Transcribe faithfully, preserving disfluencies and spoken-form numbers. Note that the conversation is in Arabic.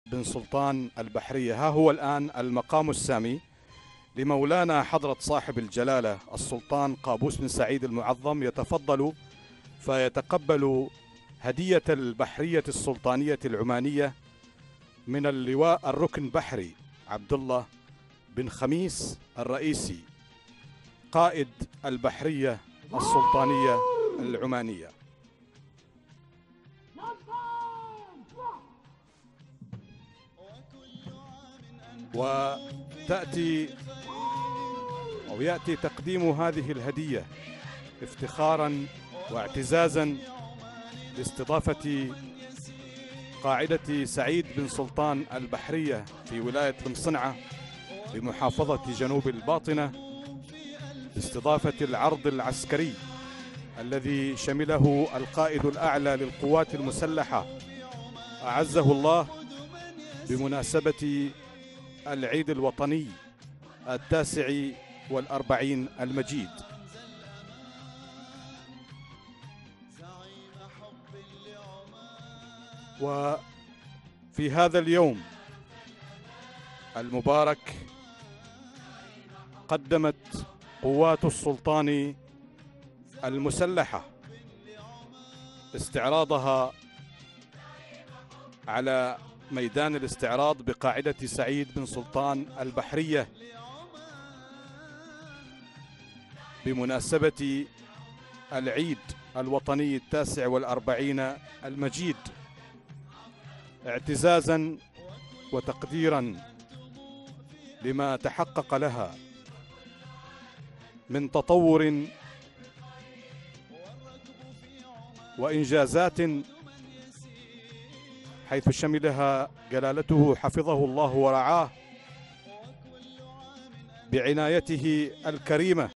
بن سلطان البحرية. ها هو الآن المقام السامي لمولانا حضرة صاحب الجلالة السلطان قابوس بن سعيد المعظم، يتفضل فيتقبل هدية البحرية السلطانية العمانية من اللواء الركن بحري عبد الله بن خميس الرئيسي قائد البحرية السلطانية العمانية. وتأتي أو يأتي تقديم هذه الهدية افتخارا واعتزازا لاستضافة قاعدة سعيد بن سلطان البحرية في ولاية المصنعة بمحافظة جنوب الباطنة، باستضافة العرض العسكري الذي شمله القائد الأعلى للقوات المسلحة أعزه الله بمناسبة العيد الوطني التاسع والأربعين المجيد. وفي هذا اليوم المبارك قدمت قوات السلطان المسلحة استعراضها على ميدان الاستعراض بقاعدة سعيد بن سلطان البحرية بمناسبة العيد الوطني التاسع والأربعين المجيد، اعتزازا وتقديرا لما تحقق لها من تطور وإنجازات، حيث شملها جلالته حفظه الله ورعاه بعنايته الكريمة